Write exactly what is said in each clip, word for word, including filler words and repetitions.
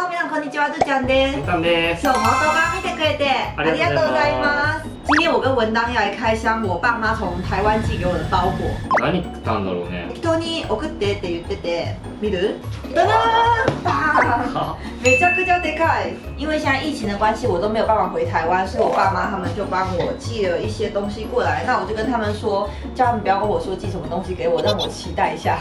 どうも皆さんこんにちは，是江です。 文章です。 是我们动画見てくれてありがとうございます。今天我跟文当要来开箱我爸妈从台湾寄给我的包裹。 何食ったんだろうね。 適当に送ってって言ってて，見る？噔噔，啊，めちゃくちゃでかい。因为现在疫情的关系，我都没有办法回台湾，所以我爸妈他们就帮我寄了一些东西过来。那我就跟他们说，叫他们不要跟我说寄什么东西给我，让我期待一下。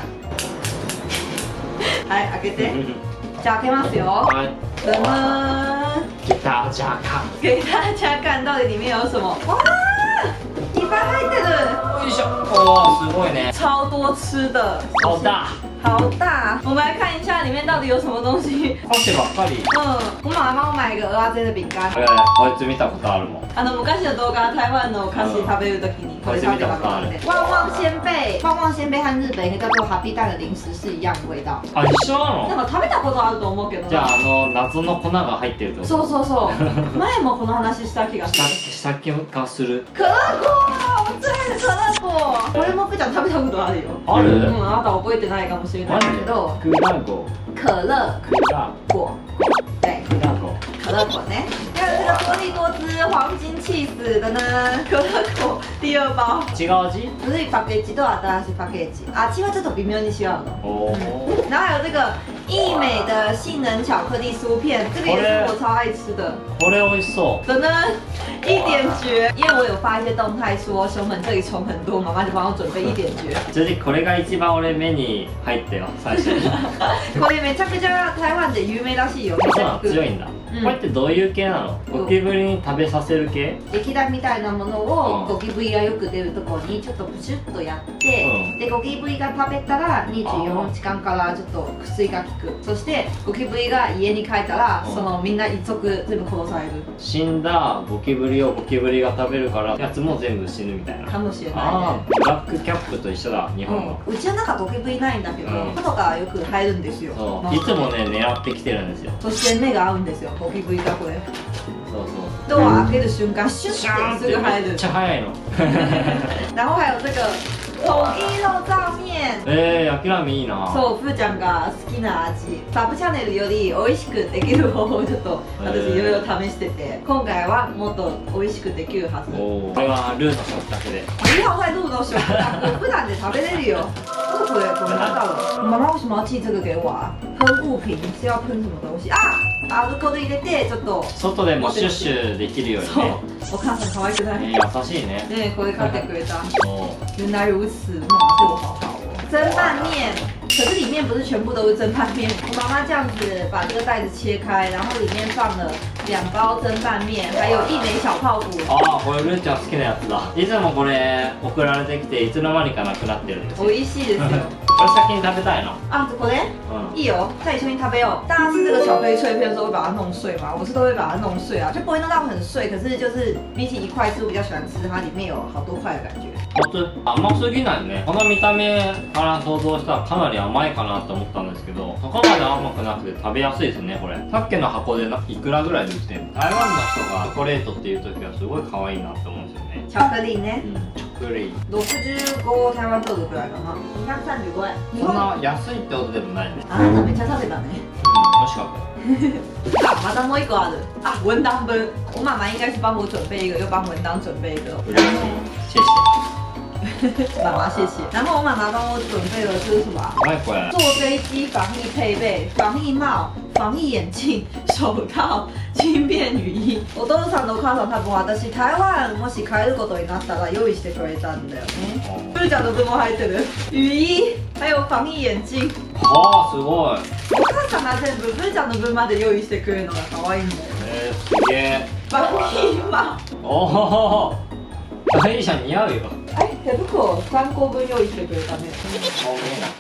はい、開けて。じゃあ開けますよ。 はい。 噔噔， 给大家看。 给大家看到底里面有什么。哇，いっぱい入ってる。 よいしょ。哦，すごいね。 超多吃的。 好大。 好大，我们来看一下里面到底有什么东西。 パテばっかり。 嗯，我妈妈帮我买一个蚵仔煎的饼干。 これこいつ見たことあるもん。 あの昔の動画、台湾のお菓子食べるときにこれ食べてましたね。旺旺仙贝，旺旺仙贝和日本一个叫做ハッピーターン的零食是一样的味道。 あ、一緒なの？ なんか食べたことあると思うけど。 じゃああの謎の粉が入ってるってこと？ そうそうそう。前もこの話した気がする。 した気がする。 可乐果，我最愛の可樂果。これもふーちゃん食べたことあるよ。 ある？ うん、あなた覚えてないかもしれないけど。 クラゴ。 可乐クラ果，对。 クラゴ。 可乐果呢？还有这个多利多汁黄金气死的呢，可乐果第二包。 違う味？ 古いパッケージと新しいパッケージ。味はちょっと微妙に違うの。 おお。 然后还有这个益美的杏仁巧克力酥片，这个也是我超愛吃的。 これ美味しそう。 真的，一点绝。因为我有发一些动态说熊本这里虫很多，妈妈就帮我准备一点绝。 正直これが一番俺目に入ったよ最初に。 これめちゃくちゃ台湾で有名らしいよ。 そうなの？強いんだ。これってどういう系なの？ゴキブリに食べさせる系？ 液体みたいなものをゴキブリがよく出るところにちょっとプシュッとやって、うん、でゴキブリが食べたらにじゅうよじかんからちょっと薬が効く。そしてゴキブリが家に帰ったらそのみんな一族全部殺される。 死んだゴキブリをゴキブリが食べるからやつも全部死ぬみたいな。 かもしれないね。 ああ、ブラックキャップと一緒だ日本の。 うちの中ゴキブリないんだけど、蚊とかよく入るんですよ。 そう、いつもね狙ってきてるんですよ。 そして目が合うんですよゴキブリがこれ。 そうそう。 ドア開ける瞬間シュッてすぐ入る。 めっちゃ早いの。 然後还有这个统一肉燥面。 えー、焼きラーメンいいな。 そう、ふーちゃんが好きな味。サブチャンネルより美味しくできる方法をちょっと私いろいろ試してて、今回はもっと美味しくできるはず。 おお。これはルーの食卓で。 不要在路の食卓，普段で食べれるよ。这个我拿到了。妈妈为什么要寄这个给我啊？喷雾瓶是要喷什么东西啊？アルコール入れてちょっと外でもシュッシュできるようにね。 お母さん可愛くない？ えー、優しいね。 ね、これ買ってくれた。 哦， 原来如此，妈妈对我好好哦。蒸拌面，可是里面不是全部都是蒸拌面。我妈妈这样子把这个袋子切开，然后里面放了两包蒸拌面，还有一枚小泡芙。 ああ、これルーちゃん好きなやつだ。いつもこれ送られてきていつの間にかなくなってるんですよ。 美味しいですよ。 これ先に食べたいの？ 啊，これ？ 嗯， いいよ，在一緒に食べよう。大家吃这个巧克力脆片的时候会把它弄碎吗？我是都会把它弄碎啊，就不会弄到很碎，可是就是比起一块吃，我比较喜欢吃它里面有好多块的感觉。 甘すぎないね。この見た目から想像したらかなり甘いかなと思ったんですけど、そこまで甘くなくて食べやすいですねこれ。さっきの箱でないくらぐらいで売ってるの？台湾の人がチョコレートっていう時はすごい可愛いなって思うんですよね。 巧克力ね。 うん、チョコレート。 六十五台湾豆腐ぐらいかな。二百三十五円。 そんな安いってことでもないね。 あなためっちゃ食べたね。 うん、美味しかった。 啊，马当摸一个啊的啊，文当分，我妈妈应该是帮我准备一个，又帮文当准备一个。 嬉しい。谢谢。 妈妈谢谢。然后我妈妈帮我准备了这是什么啊？ 何これ？ 坐飞机防疫配备、防疫帽、防疫眼鏡、手套、轻便雨衣。お父さんのお母さん多分私台湾もし帰ることになったら用意してくれたんだよね。ふーちゃんの分も入ってる。雨衣，还有防疫眼鏡。 はあ、すごい。 お母さんが全部ふーちゃんの分まで用意してくれるのが可愛いんだよ。 えー、すげえ。 防疫帽。 おお。大医者似合うよ。 哎，手袋三個分用意してくれたね。 顔見えない。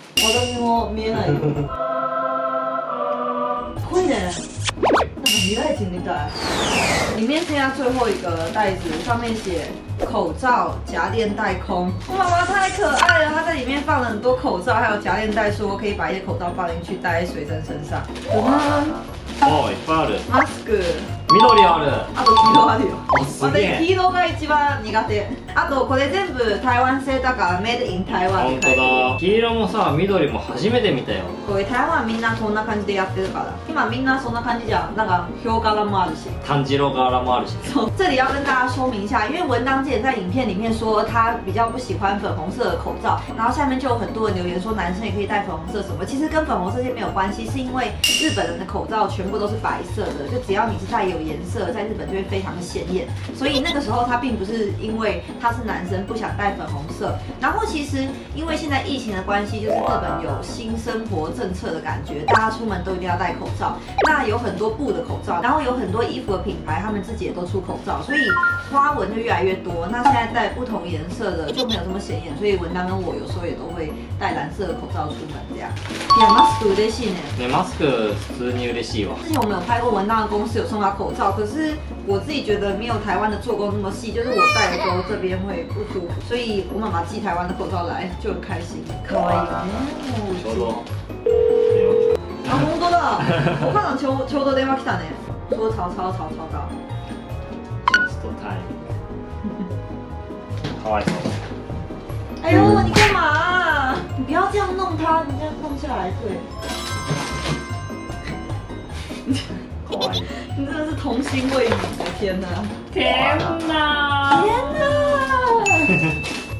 私も見えないよ。可以呢，那个米袋锦米袋，里面剩下最后一个袋子，上面写口罩、夹链袋空。我妈妈太可爱了，她在里面放了很多口罩，还有夹链袋，说可以把一些口罩放进去戴在水珍身上。 哦，いっぱいある。 マスク、 緑ある。 あと黄色あるよ。 あ、すげえ。 私黄色が一番苦手。あとこれ全部台湾製だからメイドイン台湾本当だ。黄色もさ、緑も初めて見たよ。 これ台湾みんなこんな感じでやってるから。今みんなそんな感じじゃん。なんかヒョウ柄もあるし。 炭治郎柄もあるし。 そう，这里要跟大家说明一下，因为文当姐在影片里面说她比较不喜欢粉红色的口罩，然后下面就有很多人留言说男生也可以戴粉红色什么，其实跟粉红色这没有关系，是因为日本人的口罩全部都是白色的，就只要你是带有颜色，在日本就会非常的显眼，所以那个时候他并不是因为他是男生不想戴粉红色，然后其实因为现在疫情的关系，就是日本有新生活政策的感觉，大家出门都一定要戴口罩，那有很多布的口罩，然后有很多衣服的品牌，他们自己也都出口罩，所以花纹就越来越多。那现在戴不同颜色的就没有这么显眼，所以文当跟我有时候也都会戴蓝色的口罩出门这样。いやマスク嬉しいね。 ね、マスク普通に嬉しいわ。 之前我们有拍过文当的公司有送他口罩，可是我自己觉得没有台湾的做工那么细，就是我戴的时候这边会不舒服，所以我妈妈寄台湾的口罩来就很开心。可愛いよね。 ちょうど。 あ、本当だ。お母さんちょうちょうど電話来たね。说曹操曹操到。 Just time。かわいそう。 哎呦，你干嘛？你不要这样弄它，你这样弄下来，对。 かわいい。 你真的是童心未泯，我天哪！ 天哪！ 天哪！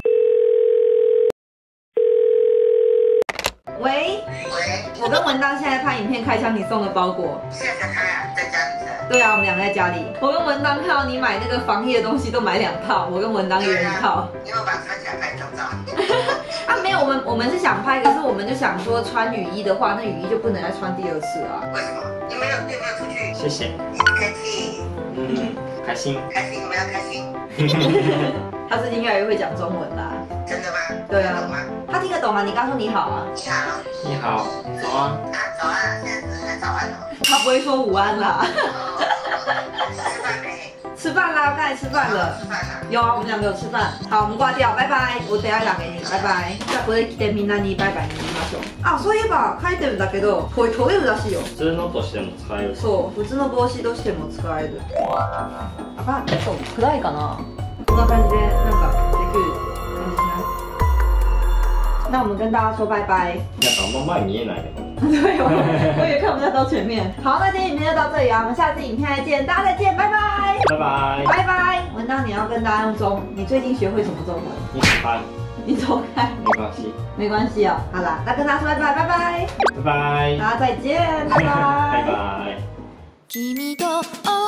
喂。 喂， 我跟文当现在拍影片开箱你送的包裹。 现在才开啊，在家里才。 对啊，我们两个在家里。我跟文当看到你买那个防疫的东西都买两套，我跟文当一人一套。 你有没有把它穿起来拍照照？ 啊，没有，我们我们是想拍，可是我们就想说穿雨衣的话，那雨衣就不能再穿第二次啊。 为什么？你没有，你有没有出去？ 谢谢。 你不开心？ 嗯，开心。 开心，我们要开心。 他最近越来越会讲中文啦。 真的吗？ 对啊听得懂吗？ 他听得懂啊，你刚说你好啊。 你好。 你好，早安。 啊，早安，现在只是早安了。 他不会说午安啦。 吃饭没？ 吃饭啦，刚才吃饭了。 吃饭了。 有啊，我们两个有吃饭。好，我们挂掉，拜拜。我等一下打给你，拜拜。じゃあこれ着てみんなにバイバイに言いましょう。あ、そういえば書いてるんだけど、これ取れるらしいよ。 普通のとしても使える。 そう、普通の帽子としても使える。あかん、そう、暗いかな。こんな感じでなんかできる感じしない？那我们跟大家说拜拜。 なんかあんま前見えないね。 对，我我也看不太到前面。好，那今天影片就到这里啊，我们下次影片再见，大家再见，拜拜。 拜拜。 拜拜。文当，你要跟大家用中，你最近学会什么中文？ 你走开。 你走开。 没关系。 没关系哦。好啦，那跟大家说拜拜，拜拜。 拜拜。 大家再见，拜拜。 拜拜。 君と